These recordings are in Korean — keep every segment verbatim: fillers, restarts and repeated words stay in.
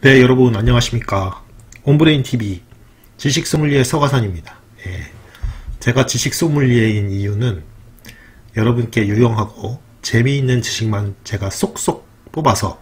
네, 여러분 안녕하십니까. 온브레인티비 지식소믈리에 서가산입니다. 예, 제가 지식소믈리에인 이유는 여러분께 유용하고 재미있는 지식만 제가 쏙쏙 뽑아서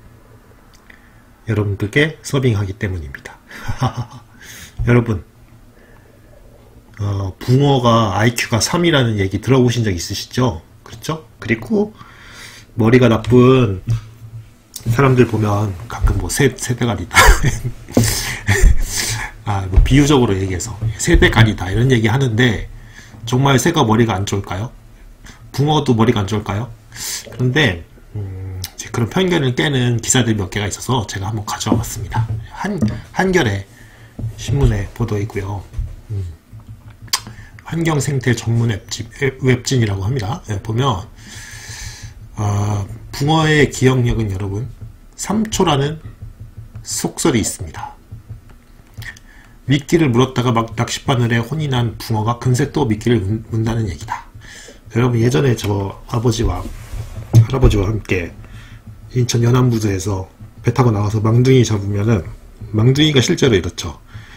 여러분들께 서빙하기 때문입니다. 여러분, 어, 붕어가 아이큐가 삼이라는 얘기 들어보신 적 있으시죠? 그렇죠? 그리고 머리가 나쁜 사람들 보면 가끔 뭐 세, 세대가리다 아, 뭐 비유적으로 얘기해서 세대가리다 이런 얘기 하는데, 정말 새가 머리가 안 좋을까요? 붕어도 머리가 안 좋을까요? 그런데 음, 그런 편견을 깨는 기사들이 몇 개가 있어서 제가 한번 가져와 봤습니다. 한, 한겨레 신문의 보도이고요. 음, 환경생태 전문 웹진, 웹진이라고 합니다. 네, 보면 어, 붕어의 기억력은 여러분 삼 초라는 속설이 있습니다. 미끼를 물었다가 막 낚싯바늘에 혼이 난 붕어가 금세 또 미끼를 문다는 얘기다. 여러분, 예전에 저 아버지와 할아버지와 함께 인천 연안부두에서 배 타고 나와서 망둥이 잡으면은, 망둥이가 실제로 이렇죠.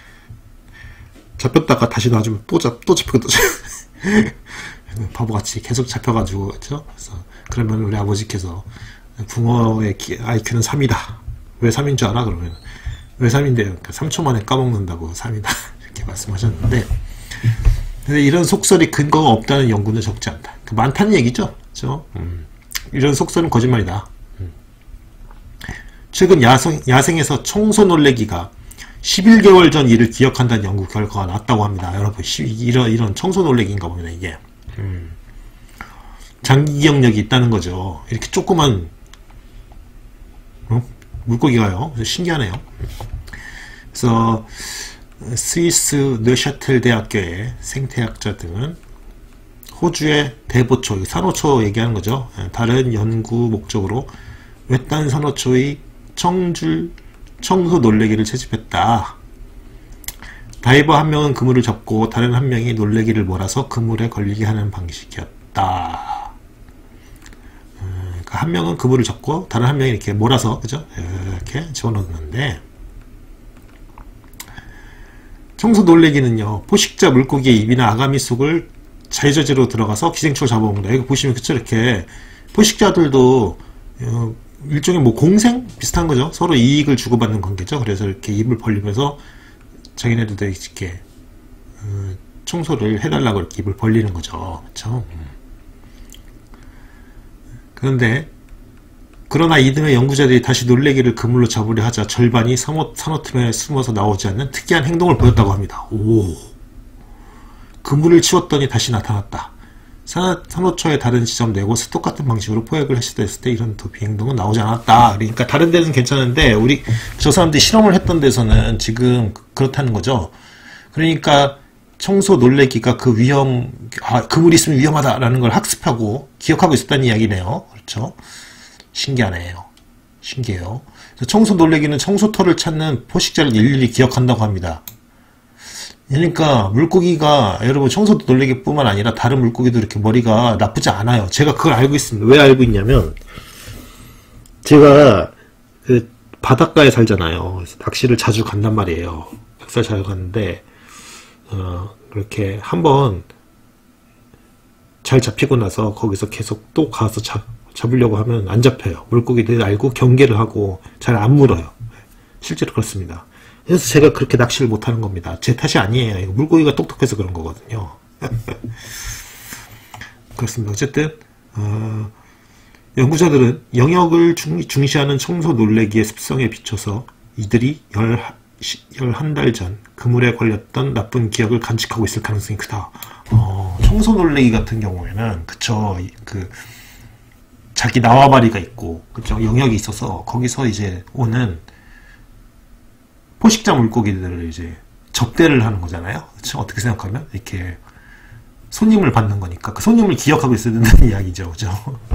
잡혔다가 다시 놔주면 또 잡, 또 잡히고 또 잡히고 바보같이 계속 잡혀가지고, 그렇죠? 그래서 그러면 우리 아버지께서 붕어의 아이큐는 삼이다. 왜 삼인 줄 알아? 그러면 왜 삼인데요? 그러니까 삼 초 만에 까먹는다고 삼이다. 이렇게 말씀하셨는데, 근데 이런 속설이 근거가 없다는 연구는 적지 않다. 많다는 얘기죠. 그렇죠? 음, 이런 속설은 거짓말이다. 음. 최근 야생, 야생에서 청소 놀래기가 십일 개월 전 일을 기억한다는 연구 결과가 나왔다고 합니다. 여러분, 이런, 이런 청소 놀래기인가 봅니다, 이게. 음. 장기 기억력이 있다는 거죠. 이렇게 조그만 어? 물고기가요. 신기하네요. 그래서 스위스 느샤텔 대학교의 생태학자 등은 호주의 대보초, 산호초 얘기하는 거죠. 다른 연구 목적으로 외딴 산호초의 청줄 청소 놀래기를 채집했다. 다이버 한 명은 그물을 잡고 다른 한 명이 놀래기를 몰아서 그물에 걸리게 하는 방식이었다. 한 명은 그물을 잡고 다른 한 명이 이렇게 몰아서, 그죠? 이렇게 집어넣는데, 청소 놀래기는요, 포식자 물고기의 입이나 아가미 속을 자유자재로 들어가서 기생충을 잡아먹는다. 이거 보시면, 그쵸? 이렇게 포식자들도 어, 일종의 뭐 공생 비슷한 거죠. 서로 이익을 주고받는 관계죠. 그래서 이렇게 입을 벌리면서 자기네들도 이렇게 어, 청소를 해달라고 이렇게 입을 벌리는 거죠. 그쵸? 그런데 그러나 이듬해 연구자들이 다시 놀래기를 그물로 잡으려 하자 절반이 산호, 산호 틈에 숨어서 나오지 않는 특이한 행동을 보였다고 합니다. 오, 그물을 치웠더니 다시 나타났다. 산호, 산호초의 다른 지점 내고 똑같은 방식으로 포획을 했을 때 이런 도피 행동은 나오지 않았다. 그러니까 다른 데는 괜찮은데 우리 저 사람들이 실험을 했던 데서는 지금 그렇다는 거죠. 그러니까 청소 놀래기가 그 위험, 아, 그물이 있으면 위험하다라는 걸 학습하고 기억하고 있었다는 이야기네요. 그렇죠? 신기하네요. 신기해요. 청소 놀래기는 청소터를 찾는 포식자를 일일이 기억한다고 합니다. 그러니까 물고기가, 여러분, 청소 놀래기 뿐만 아니라 다른 물고기도 이렇게 머리가 나쁘지 않아요. 제가 그걸 알고 있습니다. 왜 알고 있냐면, 제가 그 바닷가에 살잖아요. 그래서 낚시를 자주 간단 말이에요. 낚시를 자주 갔는데, 어, 그렇게 한번 잘 잡히고 나서 거기서 계속 또 가서 잡, 잡으려고 하면 안 잡혀요. 물고기들 알고 경계를 하고 잘 안 물어요. 실제로 그렇습니다. 그래서 제가 그렇게 낚시를 못하는 겁니다. 제 탓이 아니에요. 이거 물고기가 똑똑해서 그런 거거든요. 그렇습니다. 어쨌든 어, 연구자들은 영역을 중, 중시하는 청소 놀래기의 습성에 비춰서 이들이 열 열한 달 전 그물에 걸렸던 나쁜 기억을 간직하고 있을 가능성이 크다. 어, 청소 놀래기 같은 경우에는, 그쵸, 그 자기縄바리가 있고, 그쵸, 영역이 있어서 거기서 이제 오는 포식자 물고기들을 이제 접대를 하는 거잖아요. 그쵸? 어떻게 생각하면 이렇게 손님을 받는 거니까 그 손님을 기억하고 있어야 된다는 이야기죠. 그죠?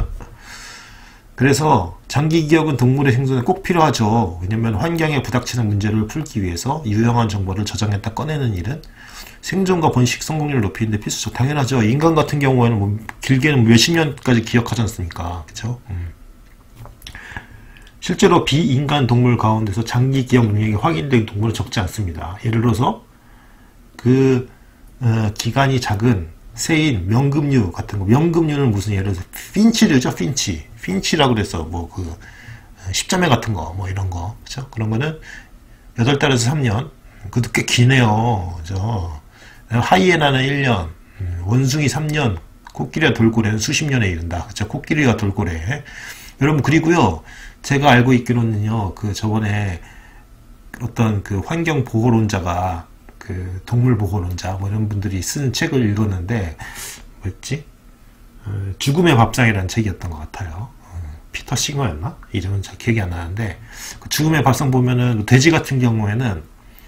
그래서 장기 기억은 동물의 생존에 꼭 필요하죠. 왜냐면 환경에 부닥치는 문제를 풀기 위해서 유용한 정보를 저장했다 꺼내는 일은 생존과 번식 성공률을 높이는 데 필수적. 당연하죠. 인간 같은 경우에는 뭐 길게는 몇십 년까지 기억하지 않습니까? 그쵸? 음. 실제로 비인간 동물 가운데서 장기 기억 능력이 확인된 동물은 적지 않습니다. 예를 들어서 그 어, 기관이 작은 새인 명금류 같은 거, 명금류는 무슨 예를 들어서 핀치류죠, 핀치, 핀치라고 그래서 뭐 그 십자매 같은 거, 뭐 이런 거, 그죠? 그런 거는 여덟 달에서 삼 년, 그것도 꽤 기네요, 그죠? 하이에나는 일 년, 원숭이 삼 년, 코끼리와 돌고래는 수십 년에 이른다, 그죠? 코끼리와 돌고래. 여러분, 그리고요, 제가 알고 있기로는요, 그 저번에 어떤 그 환경 보호론자가 그 동물 보호론자 뭐 이런 분들이 쓴 책을 읽었는데 뭐였지? 어, 죽음의 밥상이라는 책이었던 것 같아요. 어, 피터 싱어였나? 이름은 잘 기억이 안 나는데 그 죽음의 밥상 보면은 돼지 같은 경우에는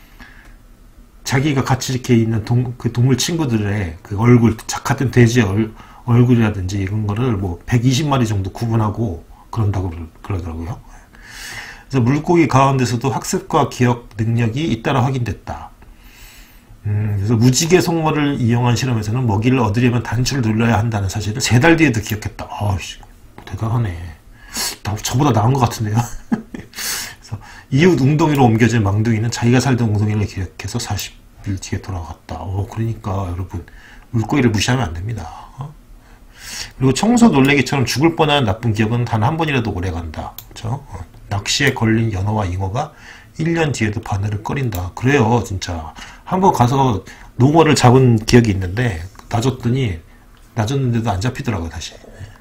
자기가 같이 이렇게 있는 동, 그 동물 친구들의 그 얼굴, 같은 돼지의 얼, 얼굴이라든지 이런 거를 뭐 백이십 마리 정도 구분하고 그런다고 그러더라고요. 그래서 물고기 가운데서도 학습과 기억 능력이 잇따라 확인됐다. 음, 그래서 무지개 속물을 이용한 실험에서는 먹이를 얻으려면 단추를 눌러야 한다는 사실을 세 달 뒤에도 기억했다. 아이씨, 대단하네. 나, 저보다 나은 것 같은데요. 그래서 이웃 웅덩이로 옮겨진 망둥이는 자기가 살던 웅덩이를 기억해서 사십 일 뒤에 돌아갔다. 어, 그러니까 여러분 물고기를 무시하면 안 됩니다. 어? 그리고 청소 놀래기처럼 죽을 뻔한 나쁜 기억은 단 한 번이라도 오래간다. 그렇죠? 어, 낚시에 걸린 연어와 잉어가 일 년 뒤에도 바늘을 꺼린다. 그래요, 진짜. 한번 가서 농어를 잡은 기억이 있는데 놔줬더니 놔줬는데도 안 잡히더라고요, 다시.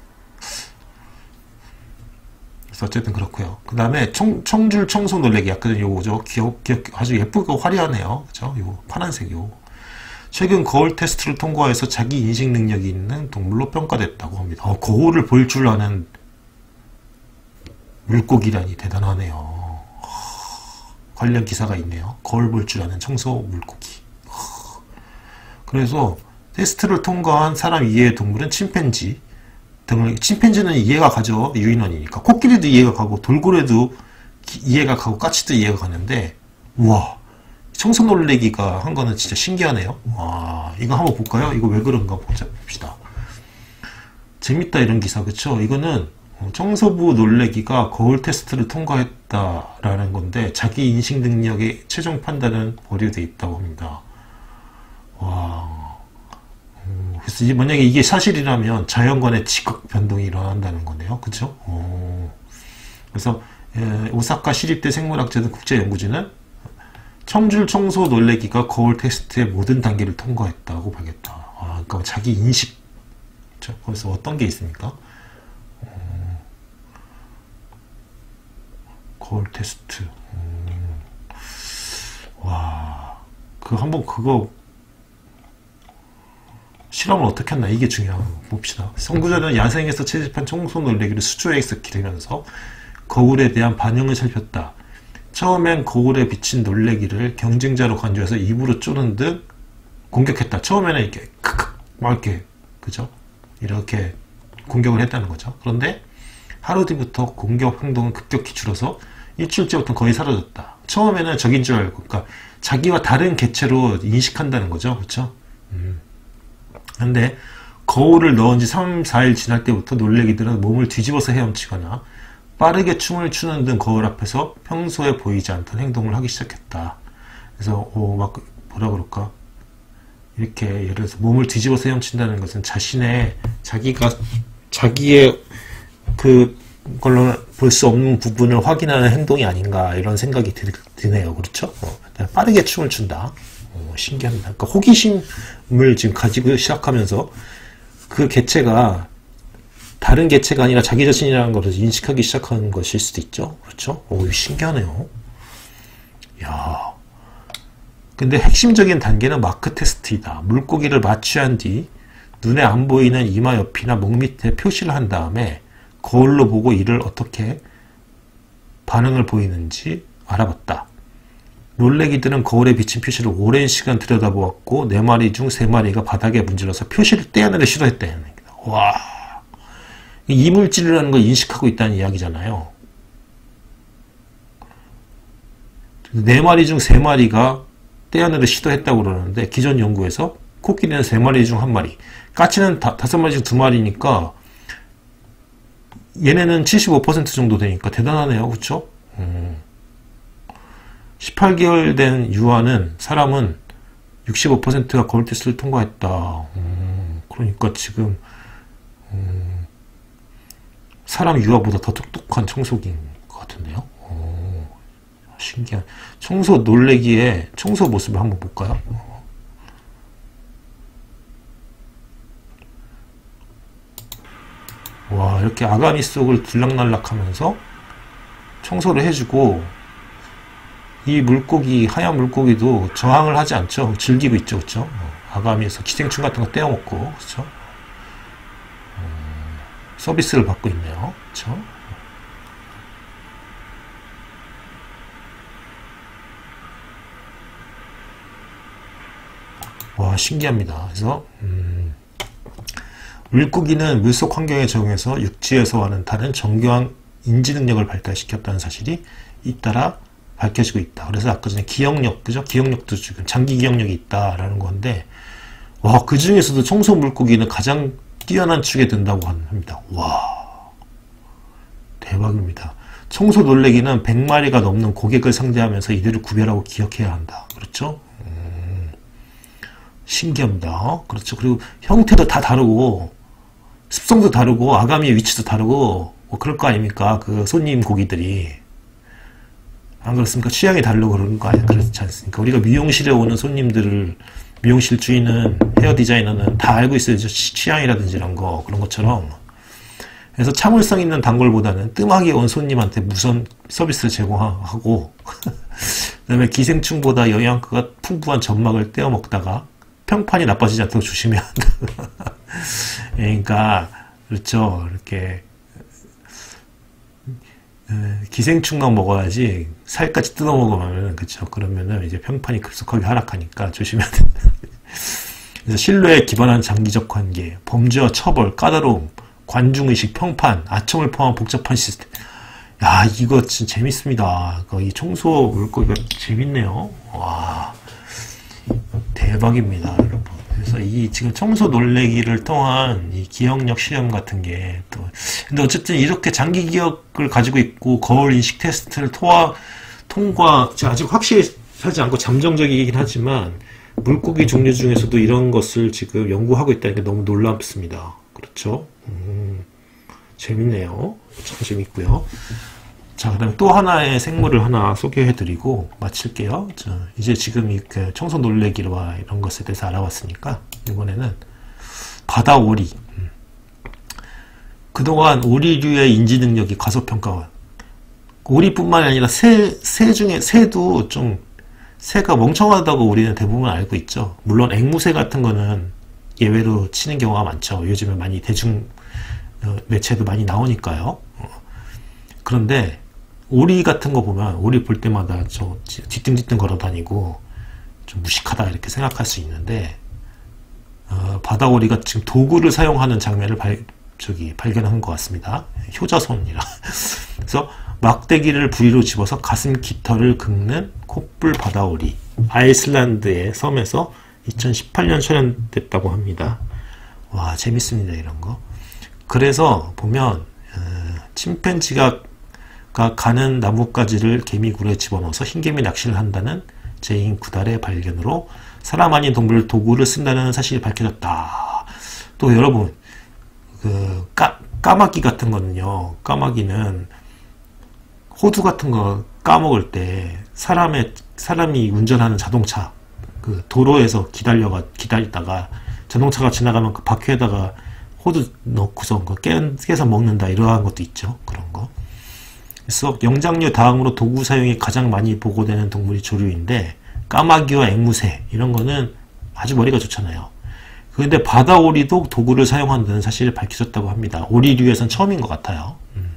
그래서 어쨌든 그렇고요. 그 다음에 청, 청줄 청소 놀래기, 아까 요거죠. 기억, 기억 아주 예쁘고 화려하네요. 그죠? 요 파란색 요. 최근 거울 테스트를 통과해서 자기 인식 능력이 있는 동물로 평가됐다고 합니다. 어, 거울을 볼 줄 아는 물고기라니 대단하네요. 관련 기사가 있네요. 거울 볼 줄 아는 청소 물고기. 그래서 테스트를 통과한 사람 이해의 동물은 침팬지 등을, 침팬지는 이해가 가죠. 유인원이니까. 코끼리도 이해가 가고 돌고래도 이해가 가고 까치도 이해가 가는데, 우와, 청소 놀래기가 한 거는 진짜 신기하네요. 와, 이거 한번 볼까요? 이거 왜 그런가 보자 봅시다. 재밌다, 이런 기사. 그쵸? 이거는 청소부 놀래기가 거울 테스트를 통과했다라는 건데 자기 인식 능력의 최종 판단은 보류되어 있다고 합니다. 와, 음, 그래서 만약에 이게 사실이라면 자연관의 지각 변동이 일어난다는 거네요. 그렇죠? 그래서 에, 오사카 시립대 생물학자들 국제연구진은 청줄 청소 놀래기가 거울 테스트의 모든 단계를 통과했다고 밝혔다. 아, 그러니까 자기 인식. 그렇죠? 거기서 어떤 게 있습니까? 거울 테스트. 음. 와, 그 한번 그거 실험을 어떻게 했나 이게 중요한 거 봅시다. 선구자는 야생에서 채집한 청소 놀래기를 수조에서 기르면서 거울에 대한 반응을 살폈다. 처음엔 거울에 비친 놀래기를 경쟁자로 간주해서 입으로 쪼는 듯 공격했다. 처음에는 이렇게 크크 막 이렇게 그죠? 이렇게 공격을 했다는 거죠. 그런데 하루 뒤부터 공격 행동은 급격히 줄어서 일주일째부터 거의 사라졌다. 처음에는 적인 줄 알고, 그러니까 자기와 다른 개체로 인식한다는 거죠. 그렇죠? 음. 근데 거울을 넣은 지 삼, 사 일 지날 때부터 놀래기들은 몸을 뒤집어서 헤엄치거나 빠르게 춤을 추는 등 거울 앞에서 평소에 보이지 않던 행동을 하기 시작했다. 그래서 오, 막 뭐라 그럴까? 이렇게 예를 들어서 몸을 뒤집어서 헤엄친다는 것은 자신의 자기가 자기의 그 걸로 볼 수 없는 부분을 확인하는 행동이 아닌가 이런 생각이 드, 드네요. 그렇죠? 어, 빠르게 춤을 춘다. 어, 신기합니다. 그러니까 호기심을 지금 가지고 시작하면서 그 개체가 다른 개체가 아니라 자기 자신이라는 것을 인식하기 시작하는 것일 수도 있죠. 그렇죠? 오, 신기하네요. 야. 근데 핵심적인 단계는 마크 테스트이다. 물고기를 마취한 뒤 눈에 안 보이는 이마 옆이나 목 밑에 표시를 한 다음에 거울로 보고 이를 어떻게 반응을 보이는지 알아봤다. 놀래기들은 거울에 비친 표시를 오랜 시간 들여다보았고 네 마리 중 세 마리가 바닥에 문질러서 표시를 떼어내려 시도했다. 와, 이물질이라는 걸 인식하고 있다는 이야기잖아요. 네 마리 중 세 마리가 떼어내려 시도했다고 그러는데 기존 연구에서 코끼리는 세 마리 중 한 마리, 까치는 다, 다섯 마리 중 두 마리니까 얘네는 칠십오 퍼센트 정도 되니까 대단하네요. 그쵸? 음. 십팔 개월 된 유아는, 사람은 육십오 퍼센트가 거울 테스트를 통과했다. 음. 그러니까 지금 음. 사람 유아보다 더 똑똑한 청소기인 것 같은데요. 오. 신기한. 청소 놀래기에 청소 모습을 한번 볼까요? 와, 이렇게 아가미 속을 들락날락 하면서 청소를 해주고, 이 물고기, 하얀 물고기도 저항을 하지 않죠. 즐기고 있죠. 그쵸? 아가미에서 기생충 같은 거 떼어먹고, 그쵸? 음, 서비스를 받고 있네요. 그쵸? 와, 신기합니다. 그래서, 음, 물고기는 물속 환경에 적응해서 육지에서와는 다른 정교한 인지 능력을 발달시켰다는 사실이 잇따라 밝혀지고 있다. 그래서 아까 전에 기억력, 그죠? 기억력도 지금 장기 기억력이 있다라는 건데, 와, 그 중에서도 청소 물고기는 가장 뛰어난 축에 든다고 합니다. 와, 대박입니다. 청소 놀래기는 백 마리가 넘는 고객을 상대하면서 이들을 구별하고 기억해야 한다. 그렇죠? 음, 신기합니다. 그렇죠. 그리고 형태도 다 다르고, 습성도 다르고, 아가미의 위치도 다르고, 뭐 그럴 거 아닙니까? 그 손님 고기들이. 안 그렇습니까? 취향이 다르고 그런 거 아니, 그렇지 않습니까? 우리가 미용실에 오는 손님들을, 미용실 주인은, 헤어 디자이너는 다 알고 있어야죠. 취향이라든지 이런 거, 그런 것처럼. 그래서 참을성 있는 단골보다는 뜸하게 온 손님한테 무선 서비스를 제공하고, 그 다음에 기생충보다 영양가가 풍부한 점막을 떼어 먹다가 평판이 나빠지지 않도록 조심해야 한다. 그러니까, 그렇죠. 이렇게, 기생충만 먹어야지 살까지 뜯어 먹으면, 그쵸. 그러면은 이제 평판이 급속하게 하락하니까 조심해야 된다. 그래서 신뢰에 기반한 장기적 관계, 범죄와 처벌, 까다로움, 관중의식, 평판, 아첨을 포함한 복잡한 시스템. 야, 이거 진짜 재밌습니다. 이 청소 물고기가 재밌네요. 와, 대박입니다, 여러분. 그래서 이 지금 청소 놀래기를 통한 이 기억력 시험 같은 게 또, 근데 어쨌든 이렇게 장기 기억을 가지고 있고 거울 인식 테스트를 토하, 통과, 아직 확실하지 않고 잠정적이긴 하지만 물고기 종류 중에서도 이런 것을 지금 연구하고 있다는 게 너무 놀랍습니다. 그렇죠? 음, 재밌네요. 참 재밌고요. 자, 그 다음에 또 하나의 생물을 하나 소개해드리고 마칠게요. 자, 이제 지금 이 청소 놀래기와 이런 것에 대해서 알아봤으니까 이번에는 바다 오리. 음. 그동안 오리류의 인지 능력이 과소평가와, 오리뿐만 아니라 새, 새 중에 새도 좀, 새가 멍청하다고 우리는 대부분 알고 있죠. 물론 앵무새 같은 거는 예외로 치는 경우가 많죠. 요즘에 많이 대중 매체도 많이 나오니까요. 그런데 오리 같은 거 보면, 오리 볼 때마다 저 뒤뚱뒤뚱 걸어 다니고 좀 무식하다 이렇게 생각할 수 있는데, 어, 바다 오리가 지금 도구를 사용하는 장면을 발, 저기 발견한 것 같습니다. 효자손이라. 그래서 막대기를 부리로 집어서 가슴 깃털을 긁는 콧불 바다 오리. 아이슬란드의 섬에서 이천십팔 년 촬영됐다고 합니다. 와, 재밌습니다, 이런 거. 그래서 보면 어, 침팬지가 가는 나뭇가지를 개미굴에 집어넣어서 흰개미 낚시를 한다는 제인 구달의 발견으로 사람 아닌 동물 도구를 쓴다는 사실이 밝혀졌다. 또 여러분, 그 까, 까마귀 같은 거는요, 까마귀는 호두 같은 거 까먹을 때 사람의 사람이 운전하는 자동차, 그 도로에서 기다려가 기다리다가 자동차가 지나가면 그 바퀴에다가 호두 넣고서 깨, 깨서 먹는다, 이러한 것도 있죠. 그런 거. 그래서 영장류 다음으로 도구 사용이 가장 많이 보고되는 동물이 조류인데, 까마귀와 앵무새 이런 거는 아주 머리가 좋잖아요. 그런데 바다 오리도 도구를 사용한다는 사실이 밝혀졌다고 합니다. 오리류에선 처음인 것 같아요. 음.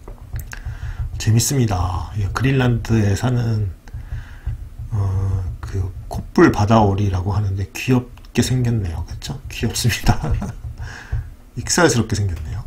재밌습니다. 그린란드에 사는 어, 그 콧불 바다 오리라고 하는데 귀엽게 생겼네요. 그렇죠? 귀엽습니다. 익살스럽게 생겼네요.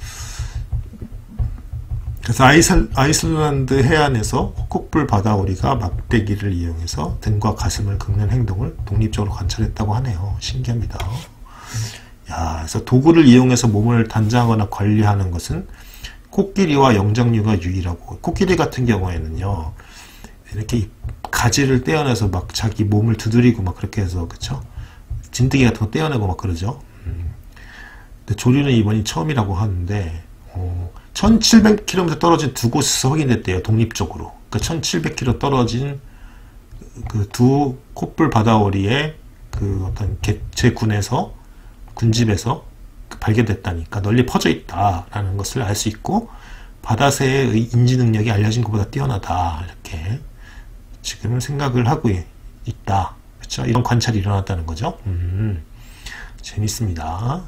그래서 아이슬, 아이슬란드 해안에서 콧불 바다오리가 막대기를 이용해서 등과 가슴을 긁는 행동을 독립적으로 관찰했다고 하네요. 신기합니다. 야, 그래서 도구를 이용해서 몸을 단장하거나 관리하는 것은 코끼리와 영장류가 유일하고, 코끼리 같은 경우에는요, 이렇게 가지를 떼어내서 막 자기 몸을 두드리고 막 그렇게 해서, 그쵸? 진드기 같은 거 떼어내고 막 그러죠. 음. 근데 조류는 이번이 처음이라고 하는데, 어, 천칠백 킬로미터 떨어진 두 곳에서 확인됐대요, 독립적으로. 그러니까 천칠백 킬로미터 떨어진 그 두 콧불 바다오리의 그 어떤 제 군에서, 군집에서 발견됐다니까, 널리 퍼져 있다라는 것을 알 수 있고, 바다새의 인지 능력이 알려진 것보다 뛰어나다, 이렇게 지금은 생각을 하고 있다. 그쵸? 이런 관찰이 일어났다는 거죠. 음, 재밌습니다.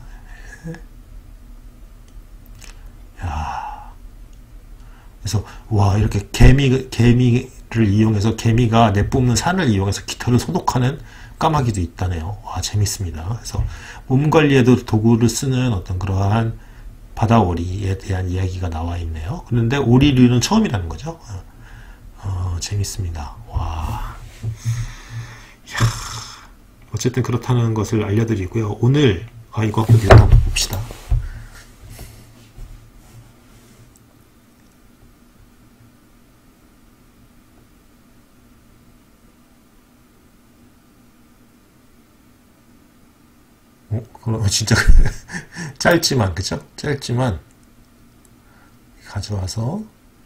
야, 그래서 와, 이렇게 개미 개미를 이용해서, 개미가 내뿜는 산을 이용해서 깃털을 소독하는 까마귀도 있다네요. 와, 재밌습니다. 그래서 몸 관리에도 도구를 쓰는 어떤 그러한 바다오리에 대한 이야기가 나와 있네요. 그런데 오리류는 처음이라는 거죠. 어, 어, 재밌습니다. 와, 이야, 어쨌든 그렇다는 것을 알려드리고요. 오늘 아 이거 한번 읽어봅시다. 어, 그럼 진짜 짧지만, 그쵸? 짧지만 가져와서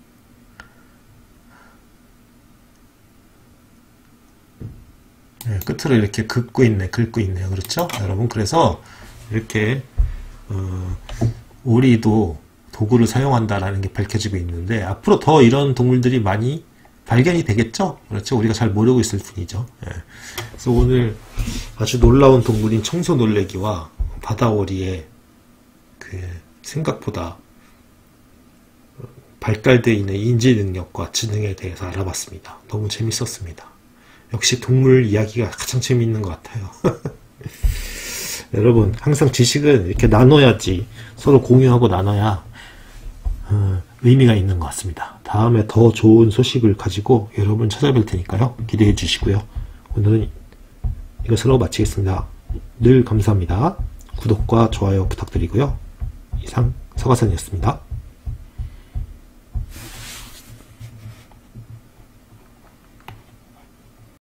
네, 끝으로 이렇게 긋고 있네, 긁고 있네요. 그렇죠? 여러분, 그래서 이렇게 어, 오리도 도구를 사용한다라는 게 밝혀지고 있는데, 앞으로 더 이런 동물들이 많이 발견이 되겠죠? 그렇죠? 우리가 잘 모르고 있을 뿐이죠. 예. 그래서 오늘 아주 놀라운 동물인 청소놀래기와 바다오리의 그 생각보다 발달되어 있는 인지 능력과 지능에 대해서 알아봤습니다. 너무 재밌었습니다. 역시 동물 이야기가 가장 재미있는 것 같아요. 여러분, 항상 지식은 이렇게 나눠야지, 서로 공유하고 나눠야 어, 의미가 있는 것 같습니다. 다음에 더 좋은 소식을 가지고 여러분 찾아뵐 테니까요. 기대해 주시고요. 오늘은 이것으로 마치겠습니다. 늘 감사합니다. 구독과 좋아요 부탁드리고요. 이상 서가산이었습니다.